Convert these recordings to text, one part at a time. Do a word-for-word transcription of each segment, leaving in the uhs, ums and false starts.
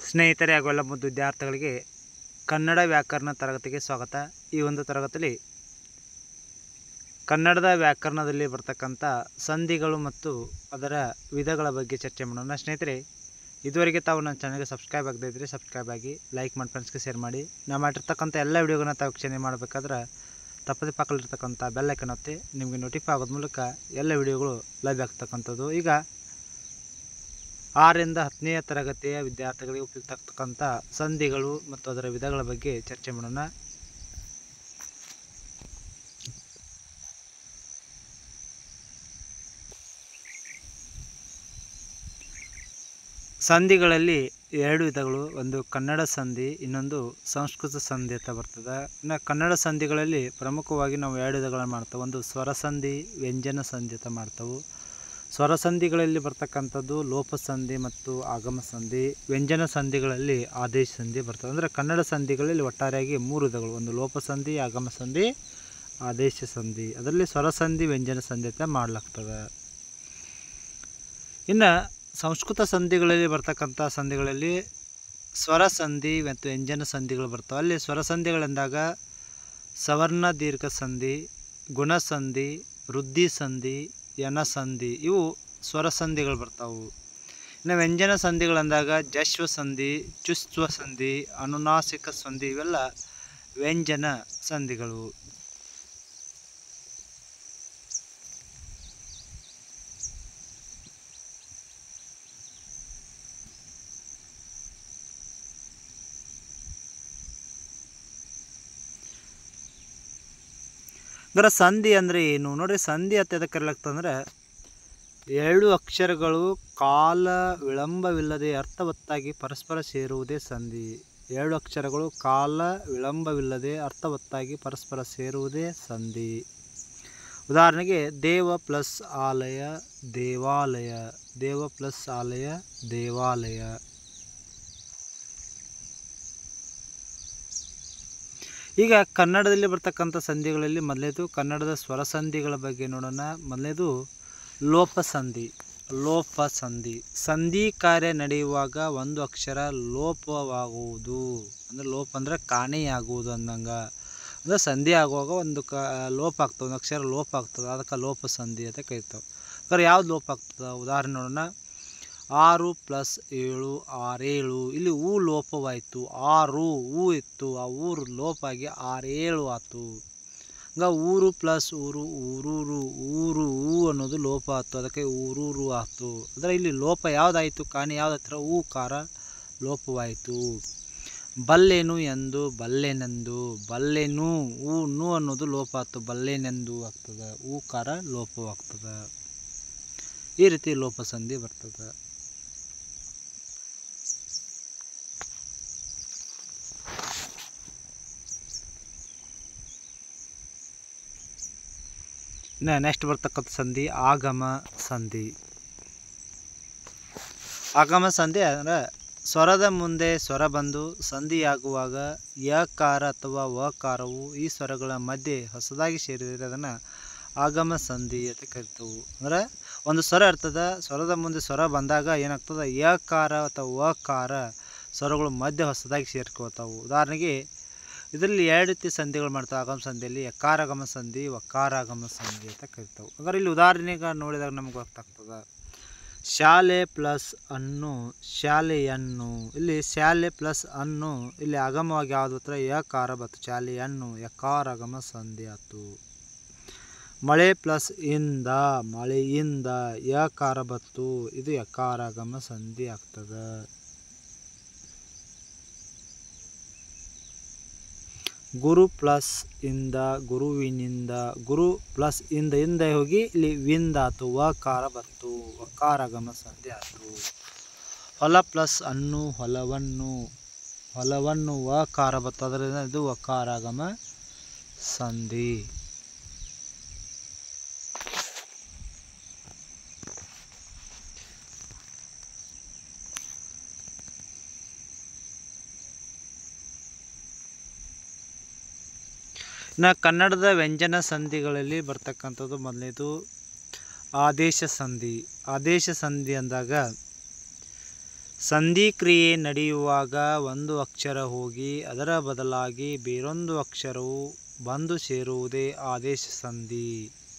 ಸ್ನೇಹಿತರೆ ಹಾಗೂ ಎಲ್ಲ ಮುದ್ದು ವಿದ್ಯಾರ್ಥಿಗಳಿಗೆ ಕನ್ನಡ ವ್ಯಾಕರಣ ತರಗತಿಗೆ ಸ್ವಾಗತ. ಈ ಒಂದು ತರಗತಿಯಲ್ಲಿ ಕನ್ನಡದ ವ್ಯಾಕರಣದಲ್ಲಿ ಬರ್ತಕ್ಕಂಥ ಸಂಧಿಗಳು ಮತ್ತು ಅದರ ವಿಧಗಳ ಬಗ್ಗೆ ಚರ್ಚೆ ಮಾಡೋಣ. ಸ್ನೇಹಿತರೆ, ಇದುವರೆಗೆ ತಾವು ನನ್ನ ಚಾನಲ್ಗೆ ಸಬ್ಸ್ಕ್ರೈಬ್ ಆಗದೇ ಇದ್ದರೆ ಸಬ್ಸ್ಕ್ರೈಬ್ ಆಗಿ, ಲೈಕ್ ಮಾಡಿ, ಫ್ರೆಂಡ್ಸ್ಗೆ ಶೇರ್ ಮಾಡಿ. ನಾವು ಮಾಡಿರ್ತಕ್ಕಂಥ ಎಲ್ಲ ವಿಡಿಯೋಗಳನ್ನ ತಾವು ವೀಕ್ಷಣೆ ಮಾಡಬೇಕಾದ್ರೆ ತಪ್ಪದೆ ಪಕ್ಕದಲ್ಲಿರ್ತಕ್ಕಂಥ ಬೆಲ್ ಐಕಾನ್ ಒತ್ತಿ ನಿಮಗೆ ನೋಟಿಫೈ ಆಗೋದ ಮೂಲಕ ಎಲ್ಲ ವಿಡಿಯೋಗಳು ಲಭ್ಯ ಆಗ್ತಕ್ಕಂಥದ್ದು. ಈಗ ಆರರಿಂದ ಹತ್ತನೆಯ ತರಗತಿಯ ವಿದ್ಯಾರ್ಥಿಗಳಿಗೆ ಉಪಯುಕ್ತ ಆಗ್ತಕ್ಕಂಥ ಸಂಧಿಗಳು ಮತ್ತು ಅದರ ವಿಧಗಳ ಬಗ್ಗೆ ಚರ್ಚೆ ಮಾಡೋಣ. ಸಂಧಿಗಳಲ್ಲಿ ಎರಡು ವಿಧಗಳು, ಒಂದು ಕನ್ನಡ ಸಂಧಿ, ಇನ್ನೊಂದು ಸಂಸ್ಕೃತ ಸಂಧಿ ಅಂತ ಬರ್ತದೆ. ಇನ್ನು ಕನ್ನಡ ಸಂಧಿಗಳಲ್ಲಿ ಪ್ರಮುಖವಾಗಿ ನಾವು ಎರಡು ವಿಧಗಳನ್ನು ಮಾಡ್ತೇವೆ. ಒಂದು ಸ್ವರ ಸಂಧಿ, ವ್ಯಂಜನ ಸಂಧಿ ಅಂತ ಮಾಡ್ತೇವೆ. ಸ್ವರ ಸಂಧಿಗಳಲ್ಲಿ ಬರ್ತಕ್ಕಂಥದ್ದು ಲೋಪ ಸಂಧಿ ಮತ್ತು ಆಗಮ ಸಂಧಿ. ವ್ಯಂಜನ ಸಂಧಿಗಳಲ್ಲಿ ಆದೇಶ ಸಂಧಿ ಬರ್ತದೆ. ಅಂದರೆ ಕನ್ನಡ ಸಂಧಿಗಳಲ್ಲಿ ಒಟ್ಟಾರೆಯಾಗಿ ಮೂರು ವಿಧಗಳು, ಒಂದು ಲೋಪ ಸಂಧಿ, ಆಗಮ ಸಂಧಿ, ಆದೇಶ ಸಂಧಿ. ಅದರಲ್ಲಿ ಸ್ವರ ಸಂಧಿ, ವ್ಯಂಜನ ಸಂಧಿ ಅಂತ ಮಾಡಲಾಗ್ತದೆ. ಇನ್ನು ಸಂಸ್ಕೃತ ಸಂಧಿಗಳಲ್ಲಿ ಬರ್ತಕ್ಕಂಥ ಸಂಧಿಗಳಲ್ಲಿ ಸ್ವರ ಸಂಧಿ ಮತ್ತು ವ್ಯಂಜನ ಸಂಧಿಗಳು ಬರ್ತವೆ. ಅಲ್ಲಿ ಸ್ವರ ಸಂಧಿಗಳೆಂದಾಗ ಸವರ್ಣ ದೀರ್ಘ ಸಂಧಿ, ಗುಣಸಂಧಿ, ವೃದ್ಧಿ ಸಂಧಿ, ಯನ ಸಂಧಿ, ಇವು ಸ್ವರ ಸಂಧಿಗಳು ಬರ್ತಾವೆ. ಇನ್ನು ವ್ಯಂಜನ ಸಂಧಿಗಳಂದಾಗ ಜಶ್ವ ಸಂಧಿ, ಚುಸ್ತ್ವ ಸಂಧಿ, ಅನುನಾಸಿಕ ಸಂಧಿ, ಇವೆಲ್ಲ ವ್ಯಂಜನ ಸಂಧಿಗಳು. ಅದರ ಸಂಧಿ ಅಂದರೆ ಏನು ನೋಡ್ರಿ. ಸಂಧಿ ಅಂತ ಎದಕ್ಕೆ ಕರೆಯಲಾಗ್ತಂದ್ರೆ ಎರಡು ಅಕ್ಷರಗಳು ಕಾಲ ವಿಳಂಬವಿಲ್ಲದೆ ಅರ್ಥವತ್ತಾಗಿ ಪರಸ್ಪರ ಸೇರುವುದೇ ಸಂಧಿ. ಎರಡು ಅಕ್ಷರಗಳು ಕಾಲ ವಿಳಂಬವಿಲ್ಲದೆ ಅರ್ಥವತ್ತಾಗಿ ಪರಸ್ಪರ ಸೇರುವುದೇ ಸಂಧಿ. ಉದಾಹರಣೆಗೆ ದೇವ ಪ್ಲಸ್ ಆಲಯ, ದೇವಾಲಯ, ದೇವ ಪ್ಲಸ್ ಆಲಯ, ದೇವಾಲಯ. ಈಗ ಕನ್ನಡದಲ್ಲಿ ಬರ್ತಕ್ಕಂಥ ಸಂಧಿಗಳಲ್ಲಿ ಮೊದಲೇದು ಕನ್ನಡದ ಸ್ವರ ಸಂಧಿಗಳ ಬಗ್ಗೆ ನೋಡೋಣ. ಮೊದಲೇದು ಲೋಪ ಸಂಧಿ. ಲೋಪ ಸಂಧಿ ಸಂಧಿ ಕಾರ್ಯ ನಡೆಯುವಾಗ ಒಂದು ಅಕ್ಷರ ಲೋಪವಾಗುವುದು, ಅಂದರೆ ಲೋಪ ಅಂದರೆ ಕಾಣೆಯಾಗುವುದು ಅಂದಂಗೆ. ಅಂದರೆ ಸಂಧಿ ಆಗುವಾಗ ಒಂದು ಕ ಲೋಪ ಆಗ್ತದೆ, ಒಂದು ಅಕ್ಷರ ಲೋಪ ಆಗ್ತದೆ, ಅದಕ್ಕೆ ಲೋಪ ಸಂಧಿ ಅಂತ ಕರಿತಾವೆ. ಅಂದರೆ ಯಾವ್ದು ಲೋಪ ಆಗ್ತದೆ ಉದಾಹರಣೆ ನೋಡೋಣ. ಆರು ಪ್ಲಸ್ ಏಳು, ಆರೇಳು. ಇಲ್ಲಿ ಊ ಲೋಪವಾಯಿತು, ಆರು ಊ ಇತ್ತು, ಆ ಊರು ಲೋಪ ಆಗಿ ಆರೇಳು ಆಯ್ತು. ಹಂಗ ಊರು ಪ್ಲಸ್ ಊರು, ಊರೂರು, ಊರು ಊ ಅನ್ನೋದು ಲೋಪ ಆಯ್ತು, ಅದಕ್ಕೆ ಊರೂರು ಆಯ್ತು. ಅಂದರೆ ಇಲ್ಲಿ ಲೋಪ ಯಾವುದಾಯಿತು, ಕಾಣಿ ಯಾವ್ದು ಹತ್ರ ಊ ಕಾರ ಲೋಪವಾಯಿತು. ಬಲ್ಲೆನು ಎಂದು, ಬಲ್ಲೆನೆಂದು, ಬಲ್ಲೆನು ಊ ನು ಅನ್ನೋದು ಲೋಪ ಆಯ್ತು, ಬಲ್ಲೆನೆಂದು ಆಗ್ತದೆ, ಊ ಕಾರ ಲೋಪವಾಗ್ತದೆ. ಈ ರೀತಿ ಲೋಪ ಸಂಧಿ ಬರ್ತದೆ. ಇನ್ನು ನೆಕ್ಸ್ಟ್ ಬರ್ತಕ್ಕಂಥ ಸಂಧಿ ಆಗಮ ಸಂಧಿ. ಆಗಮ ಸಂಧಿ ಅಂದರೆ ಸ್ವರದ ಮುಂದೆ ಸ್ವರ ಬಂದು ಸಂಧಿಯಾಗುವಾಗ ಯಕಾರ ಅಥವಾ ವಕಾರವು ಈ ಸ್ವರಗಳ ಮಧ್ಯೆ ಹೊಸದಾಗಿ ಸೇರಿದರೆ ಅದನ್ನು ಆಗಮ ಸಂಧಿ ಅಂತ ಕರಿತೇವೆ. ಅಂದರೆ ಒಂದು ಸ್ವರ ಇರ್ತದೆ, ಸ್ವರದ ಮುಂದೆ ಸ್ವರ ಬಂದಾಗ ಏನಾಗ್ತದೆ, ಯಕಾರ ಅಥವಾ ವಕಾರ ಸ್ವರಗಳು ಮಧ್ಯೆ ಹೊಸದಾಗಿ ಸೇರ್ಕೋತಾವೆ. ಉದಾಹರಣೆಗೆ ಇದರಲ್ಲಿ ಎರಡು ರೀತಿ ಸಂಧಿಗಳು ಮಾಡ್ತಾವೆ. ಆಗಮ ಸಂಧಿಯಲ್ಲಿ ಯಕಾರಾಗಮ ಸಂಧಿ, ವಕಾರಾಗಮ ಸಂಧಿ ಅಂತ ಕರಿತಾವೆ. ಹಾಗಾದ್ರೆ ಇಲ್ಲಿ ಉದಾಹರಣೆಗೆ ನೋಡಿದಾಗ ನಮ್ಗೆ ಗೊತ್ತಾಗ್ತದೆ. ಶಾಲೆ ಪ್ಲಸ್ ಅನ್ನು, ಶಾಲೆಯನ್ನು. ಇಲ್ಲಿ ಶಾಲೆ ಪ್ಲಸ್ ಅನ್ನು ಇಲ್ಲಿ ಆಗಮವಾಗಿ ಯಾವುದು ಹತ್ರ ಯಕಾರ ಬತ್ತು, ಶಾಲೆಯನ್ನು, ಯಕಾರಾಗಮ ಸಂಧಿ ಆಯ್ತು. ಮಳೆ ಪ್ಲಸ್ ಇಂದ, ಮಳೆಯಿಂದ, ಯಕಾರ ಬತ್ತು, ಇದು ಯಕಾರಾಗಮ ಸಂಧಿ ಆಗ್ತದೆ. ಗುರು ಪ್ಲಸ್ ಇಂದ, ಗುರುವಿನಿಂದ, ಗುರು ಪ್ಲಸ್ ಇಂದ, ಇಂದ ಹೋಗಿ ಇಲ್ಲಿ ವಿಂದ ಆಯ್ತು, ವಕಾರ ಬತ್ತು, ವಕಾರಾಗಮ ಸಂಧಿ ಆಯ್ತು. ಹೊಲ ಪ್ಲಸ್ ಅನ್ನು, ಹೊಲವನ್ನು, ಹೊಲವನ್ನು, ವಕಾರ ಬತ್ತು, ಅದರಿಂದ ಇದು ವಕಾರಾಗಮ ಸಂಧಿ. ಇನ್ನು ಕನ್ನಡದ ವ್ಯಂಜನ ಸಂಧಿಗಳಲ್ಲಿ ಬರ್ತಕ್ಕಂಥದ್ದು ಮೊದಲನೇದು ಆದೇಶ ಸಂಧಿ. ಆದೇಶ ಸಂಧಿ ಅಂದಾಗ ಸಂಧಿ ಕ್ರಿಯೆ ನಡೆಯುವಾಗ ಒಂದು ಅಕ್ಷರ ಹೋಗಿ ಅದರ ಬದಲಾಗಿ ಬೇರೊಂದು ಅಕ್ಷರವು ಬಂದು ಸೇರುವುದೇ ಆದೇಶ ಸಂಧಿ.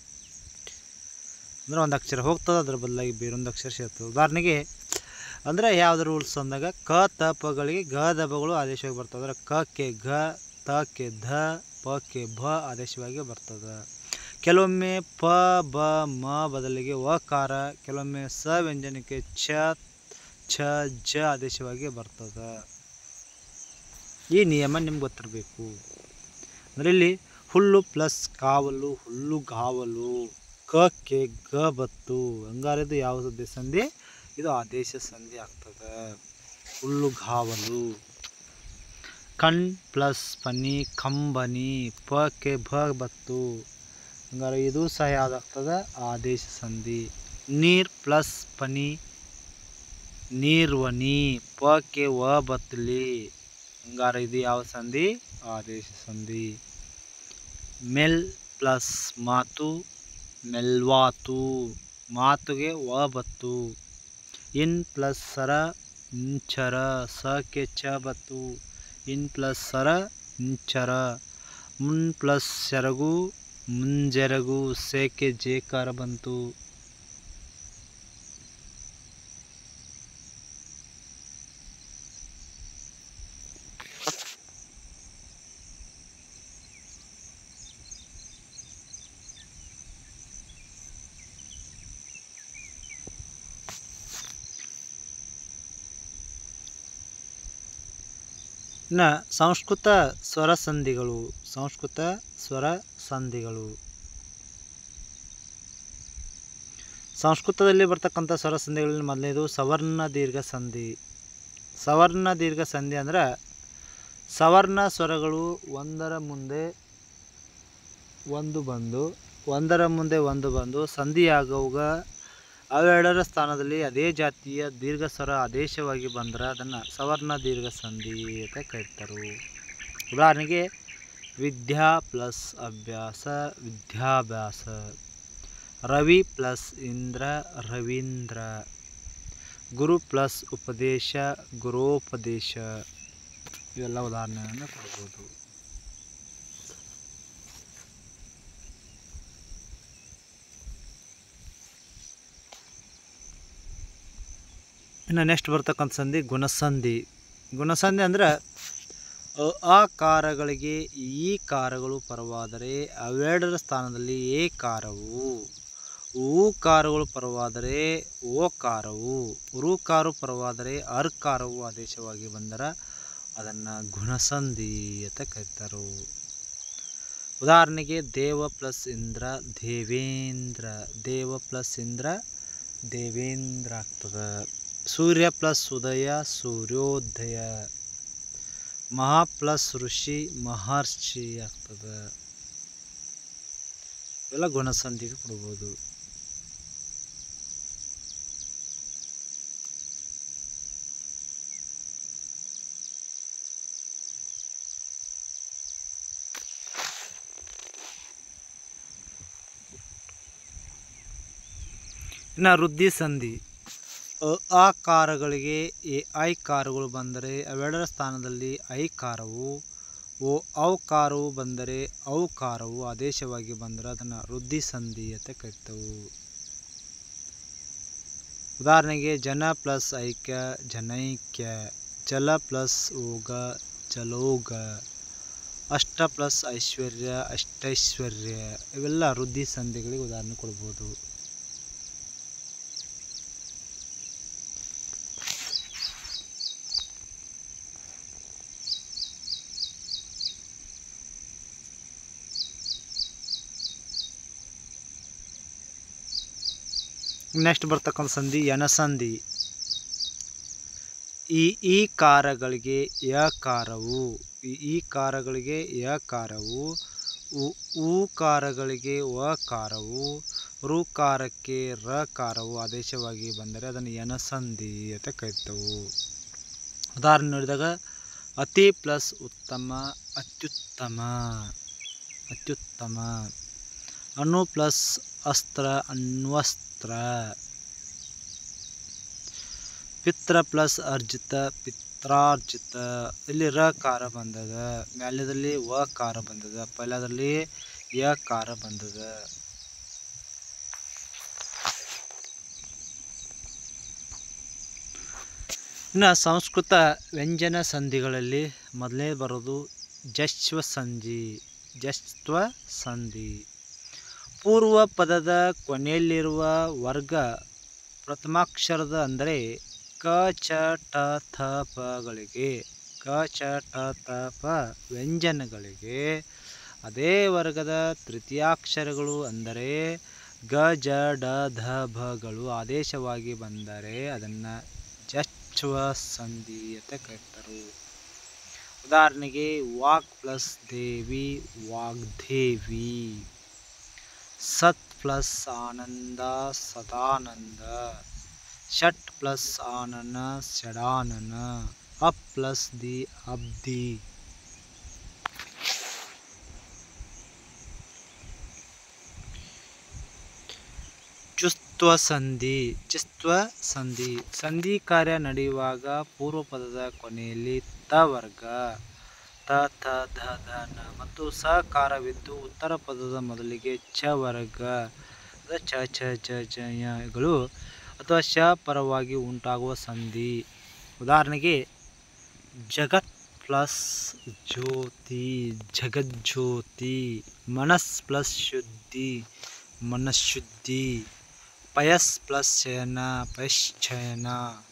ಅಂದರೆ ಒಂದು ಅಕ್ಷರ ಹೋಗ್ತದೆ, ಅದರ ಬದಲಾಗಿ ಬೇರೊಂದು ಅಕ್ಷರ ಸೇರ್ತದೆ. ಉದಾಹರಣೆಗೆ ಅಂದರೆ ಯಾವ್ದು ರೂಲ್ಸ್ ಅಂದಾಗ ಕ ತ ಪಗಳಿಗೆ ಗ ದಬಗಳು ಆದೇಶವಾಗಿ ಬರ್ತದೆ. ಅಂದರೆ ಕ ಕೆ ಘ, ತ ಕೆ ಧ, ಪ ಕೆ ಭ ಆದೇಶವಾಗಿ ಬರ್ತದೆ. ಕೆಲವೊಮ್ಮೆ ಪ ಬ ಮ ಬದಲಿಗೆ ವಕಾರ, ಕೆಲವೊಮ್ಮೆ ಸ ವ್ಯಂಜನಕ್ಕೆ ಛ ಛ ಜ ಆದೇಶವಾಗಿ ಬರ್ತದೆ. ಈ ನಿಯಮ ನಿಮ್ಗೆ ಗೊತ್ತಿರಬೇಕು. ಅಂದರೆ ಇಲ್ಲಿ ಹುಲ್ಲು ಪ್ಲಸ್ ಕಾವಲು, ಹುಲ್ಲು ಗಾವಲು, ಕ ಕೆ ಗ ಬತ್ತು. ಹಂಗಾರೆ ಇದು ಯಾವ ಸಂಧಿ? ಇದು ಆದೇಶ ಸಂಧಿ ಆಗ್ತದೆ. ಹುಲ್ಲು ಗಾವಲು. ಕಣ್ ಪ್ಲಸ್ ಪನಿ ಕಂಬನಿ, ಪ ಕೆ ಭ ಬತ್ತು. ಹಂಗಾರೆ ಇದು ಸಹ ಯಾವುದಾಗ್ತದೆ? ಆದೇಶ ಸಂಧಿ. ನೀರ್ ಪ್ಲಸ್ ಪನಿ ನೀರ್ವನಿ, ಪ ಕೆ ವ ಬತ್ತಲಿ. ಹಂಗಾರೆ ಇದು ಯಾವ ಸಂಧಿ? ಆದೇಶ ಸಂಧಿ. ಮೆಲ್ ಪ್ಲಸ್ ಮಾತು ಮೆಲ್ವಾತು, ಮಾತುಗೆ ವ ಬತ್ತು. ಇನ್ ಪ್ಲಸ್ ಸರ ಇಂಚರ, ಸ ಕೆ ಚ ಬತ್ತು. ಇನ್ ಪ್ಲಸ್ ಸರ ಇಂಚರ. ಮುನ್ ಪ್ಲಸ್ ಸೆರಗು ಮುಂಜೆರಗು, ಸೆ ಕೆ ಜೇಕಾರ ಬಂತು. ಇನ್ನು ಸಂಸ್ಕೃತ ಸ್ವರ ಸಂಧಿಗಳು. ಸಂಸ್ಕೃತ ಸ್ವರ ಸಂಧಿಗಳು ಸಂಸ್ಕೃತದಲ್ಲಿ ಬರ್ತಕ್ಕಂಥ ಸ್ವರ ಸಂಧಿಗಳಲ್ಲಿ ಮೊದಲನೇದು ಸವರ್ಣ ದೀರ್ಘ ಸಂಧಿ. ಸವರ್ಣ ದೀರ್ಘ ಸಂಧಿ ಅಂದ್ರೆ ಸವರ್ಣ ಸ್ವರಗಳು ಒಂದರ ಮುಂದೆ ಒಂದು ಬಂದು ಒಂದರ ಮುಂದೆ ಒಂದು ಬಂದು ಸಂಧಿಯಾಗುವಾಗ ಅವೆರಡರ ಸ್ಥಾನದಲ್ಲಿ ಅದೇ ಜಾತಿಯ ದೀರ್ಘ ಸ್ವರ ಆದೇಶವಾಗಿ ಬಂದರೆ ಅದನ್ನು ಸವರ್ಣ ದೀರ್ಘ ಸಂಧಿ ಅಂತ ಕರೀತಾರೆ. ಉದಾಹರಣೆಗೆ ವಿದ್ಯಾ ಪ್ಲಸ್ ಅಭ್ಯಾಸ ವಿದ್ಯಾಭ್ಯಾಸ, ರವಿ ಪ್ಲಸ್ ಇಂದ್ರ ರವೀಂದ್ರ, ಗುರು ಪ್ಲಸ್ ಉಪದೇಶ ಗುರೋಪದೇಶ. ಇವೆಲ್ಲ ಉದಾಹರಣೆಯನ್ನು ಕೊಡ್ಬೋದು. ಇನ್ನು ನೆಕ್ಸ್ಟ್ ಬರ್ತಕ್ಕಂಥ ಸಂಧಿ ಗುಣಸಂಧಿ. ಗುಣಸಂಧಿ ಅಂದರೆ ಆ ಕಾರಗಳಿಗೆ ಈ ಕಾರಗಳು ಪರವಾದರೆ ಅವೆರಡರ ಸ್ಥಾನದಲ್ಲಿ ಎ ಕಾರವು, ಊ ಕಾರಗಳು ಪರವಾದರೆ ಓ ಕಾರವು, ರು ಕಾರು ಪರವಾದರೆ ಅರ್ ಕಾರವು ಆದೇಶವಾಗಿ ಬಂದರೆ ಅದನ್ನು ಗುಣಸಂಧಿ ಅಂತ ಕರೀತಾರೆ. ಉದಾಹರಣೆಗೆ ದೇವ ಪ್ಲಸ್ ಇಂದ್ರ ದೇವೇಂದ್ರ, ದೇವ ಪ್ಲಸ್ ಇಂದ್ರ ದೇವೇಂದ್ರ ಆಗ್ತದೆ. ಸೂರ್ಯ ಪ್ಲಸ್ ಉದಯ ಸೂರ್ಯೋದಯ, ಮಹಾ ಪ್ಲಸ್ ಋಷಿ ಮಹರ್ಷಿ ಆಗ್ತದೆ. ಇವೆಲ್ಲ ಗುಣಸಂಧಿಗೆ ಕೊಡ್ಬೋದು. ಇನ್ನು ವೃದ್ಧಿ ಸಂಧಿ. ಆ ಕಾರಗಳಿಗೆ ಎ ಐ ಕಾರಗಳು ಬಂದರೆ ಅವೆರಡರ ಸ್ಥಾನದಲ್ಲಿ ಐ ಕಾರವು, ಓ ಔ ಕಾರವು ಬಂದರೆ ಔ ಕಾರವು ಆದೇಶವಾಗಿ ಬಂದರೆ ಅದನ್ನು ವೃದ್ಧಿ ಸಂಧಿ ಅಂತ ಕರಿತೇವೆ. ಉದಾಹರಣೆಗೆ ಜನ ಪ್ಲಸ್ ಐಕ್ಯ ಜನೈಕ್ಯ, ಜಲ ಪ್ಲಸ್ ಓಗ ಜಲೋಗ, ಅಷ್ಟ ಪ್ಲಸ್ ಐಶ್ವರ್ಯ ಅಷ್ಟೈಶ್ವರ್ಯ. ಇವೆಲ್ಲ ವೃದ್ಧಿ ಸಂಧಿಗಳಿಗೆ ಉದಾಹರಣೆ ಕೊಡ್ಬೋದು. ನೆಕ್ಸ್ಟ್ ಬರ್ತಕ್ಕಂಥ ಸಂಧಿ ಯನಸಂಧಿ. ಈ ಈ ಕಾರಗಳಿಗೆ ಯ ಕಾರವು, ಈ ಈ ಕಾರಗಳಿಗೆ ಯ ಕಾರವು, ಉ ಕಾರಗಳಿಗೆ ವ ಕಾರವು, ರು ಕಾರಕ್ಕೆ ರ ಕಾರವು ಆದೇಶವಾಗಿ ಬಂದರೆ ಅದನ್ನು ಯನಸಂಧಿ ಅಂತ ಕರಿತೇವೆ. ಉದಾಹರಣೆ ನೋಡಿದಾಗ ಅತಿ ಪ್ಲಸ್ ಉತ್ತಮ ಅತ್ಯುತ್ತಮ ಅತ್ಯುತ್ತಮ, ಅಣು ಪ್ಲಸ್ ಅಸ್ತ್ರ ಅಣ್ವಸ್ತ್ರ, ಪಿತ್ರ ಪ್ಲಸ್ ಅರ್ಜಿತ ಪಿತ್ರಾರ್ಜಿತ. ಇಲ್ಲಿ ರ ಕಾರ ಬಂದದ, ಮ್ಯಾಲ್ಯದಲ್ಲಿ ವ ಕಾರ ಬಂದದ, ಪಲ್ಯದಲ್ಲಿ ಯ ಕಾರ ಬಂದದ. ಇನ್ನು ಸಂಸ್ಕೃತ ವ್ಯಂಜನ ಸಂಧಿಗಳಲ್ಲಿ ಮೊದಲನೇ ಬರೋದು ಜಶ್ವ ಸಂಧಿ. ಜಶ್ವ ಸಂಧಿ ಪೂರ್ವ ಪದದ ಕೊನೆಯಲ್ಲಿರುವ ವರ್ಗ ಪ್ರಥಮಾಕ್ಷರದ ಅಂದರೆ ಕ ಚ ಟ ಥ ಪಗಳಿಗೆ ಕ ಚ ಟ ಥ ಪ ವ್ಯಂಜನಗಳಿಗೆ ಅದೇ ವರ್ಗದ ತೃತೀಯಾಕ್ಷರಗಳು ಅಂದರೆ ಗ ಜ ಡ ಧ ಭಗಳು ಆದೇಶವಾಗಿ ಬಂದರೆ ಅದನ್ನು ಜಶ್ವ ಸಂಧಿ ಅಂತ ಕರೀತಾರೆ. ಉದಾಹರಣೆಗೆ ವಾಕ್ ಪ್ಲಸ್ ದೇವಿ ವಾಗ್ದೇವಿ, ಸತ್ ಪ್ಲಸ್ ಆನಂದ ಸದಾನಂದ, ಷಟ್ ಪ್ಲಸ್ ಆನನ ಷಡಾನನ, ಅಪ್ ಪ್ಲಸ್ ದಿ ಅಬ್ದಿ. ಚುಸ್ತ್ವ ಸಂಧಿ. ಚುಸ್ತ್ವ ಸಂಧಿ ಸಂಧಿ ಕಾರ್ಯ ನಡೆಯುವಾಗ ಪೂರ್ವ ಪದದ ಕೊನೆಯಲ್ಲಿ ತ ವರ್ಗ ತ ಥ ಧ ಧ ನ ಮತ್ತು ಸಕಾರವಿದ್ದು ಉತ್ತರ ಪದದ ಮೊದಲಿಗೆ ಚ ವರ್ಗ ಚ ಛ ಜ ಜ ಯಗಳು ಅಥವಾ ಶ ಪರವಾಗಿ ಉಂಟಾಗುವ ಸಂಧಿ. ಉದಾಹರಣೆಗೆ ಜಗತ್ ಪ್ಲಸ್ ಜ್ಯೋತಿ ಜಗಜ್ಯೋತಿ, ಮನಸ್ ಪ್ಲಸ್ ಶುದ್ಧಿ ಮನಃಶುದ್ಧಿ, ಪಯಸ್ ಪ್ಲಸ್ ಶಯನ ಪಯಶ್ಚಯನ.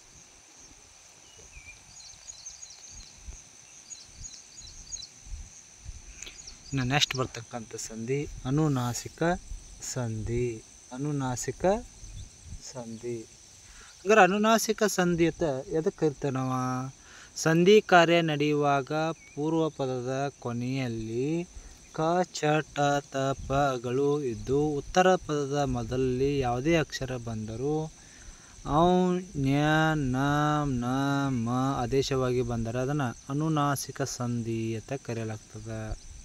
ಇನ್ನು ನೆಕ್ಸ್ಟ್ ಬರ್ತಕ್ಕಂಥ ಸಂಧಿ ಅನುನಾಸಿಕ ಸಂಧಿ. ಅನುನಾಸಿಕ ಸಂಧಿ ಹಂಗಾರೆ ಅನುನಾಸಿಕ ಸಂಧಿ ಅಂತ ಎದಕ್ಕೆ ಕರಿತೇವೆ ನಾವು? ಸಂಧಿ ಕಾರ್ಯ ನಡೆಯುವಾಗ ಪೂರ್ವ ಪದದ ಕೊನೆಯಲ್ಲಿ ಕ ಚ ಟ ತ ಪಗಳು ಇದ್ದು ಉತ್ತರ ಪದದ ಮೊದಲಲ್ಲಿ ಯಾವುದೇ ಅಕ್ಷರ ಬಂದರೂ ಔ ನ್ಯ ನ ನ ಮ ಆದೇಶವಾಗಿ ಬಂದರೆ ಅದನ್ನು ಅನುನಾಸಿಕ ಸಂಧಿ ಅಂತ ಕರೆಯಲಾಗ್ತದೆ.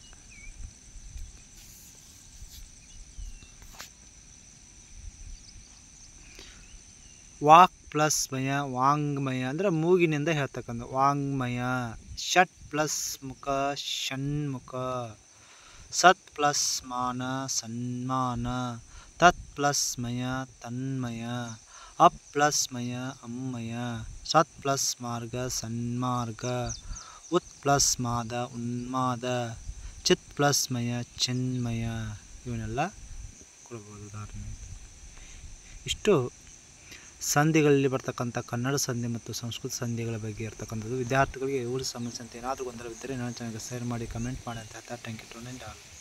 ವಾಕ್ ಪ್ಲಸ್ ಮಯ ವಾಂಗ್ಮಯ ಅಂದರೆ ಮೂಗಿನಿಂದ ಹೇಳ್ತಕ್ಕಂಥ ವಾಂಗ್ಮಯ. ಷಟ್ ಪ್ಲಸ್ ಮುಖ ಷಣ್ಮುಖ, ಸತ್ ಪ್ಲಸ್ ಮಾನ ಸನ್ಮಾನ, ತತ್ ಪ್ಲಸ್ ಮಯ ತನ್ಮಯ, ಅಪ್ ಪ್ಲಸ್ ಮಯ ಅಮ್ಮಯ, ಸತ್ ಪ್ಲಸ್ ಮಾರ್ಗ ಸನ್ಮಾರ್ಗ, ಉತ್ ಪ್ಲಸ್ ಮಾದ ಉನ್ಮಾದ, ಚಿತ್ ಪ್ಲಸ್ ಮಯ ಚಿನ್ಮಯ. ಇವನ್ನೆಲ್ಲ ಕೊಡ್ಬೋದು ಉದಾಹರಣೆ. ಇಷ್ಟು ಸಂಧಿಗಳಲ್ಲಿ ಬರ್ತಕ್ಕಂಥ ಕನ್ನಡ ಸಂಧಿ ಮತ್ತು ಸಂಸ್ಕೃತ ಸಂಧಿಗಳ ಬಗ್ಗೆ ಇರ್ತಕ್ಕಂಥದ್ದು. ವಿದ್ಯಾರ್ಥಿಗಳಿಗೆ ಇವರು ಸಮಸ್ಯೆ ಅಂತ ಏನಾದರೂ ಗೊಂದಲವಿದ್ದರೆ ನನ್ನ ಚಾನಲ್ಗೆ ಶೇರ್ ಮಾಡಿ, ಕಮೆಂಟ್ ಮಾಡಿ ಅಂತ ಹೇಳ್ತಾ ಥ್ಯಾಂಕ್ ಯು ಟು ಆಲ್.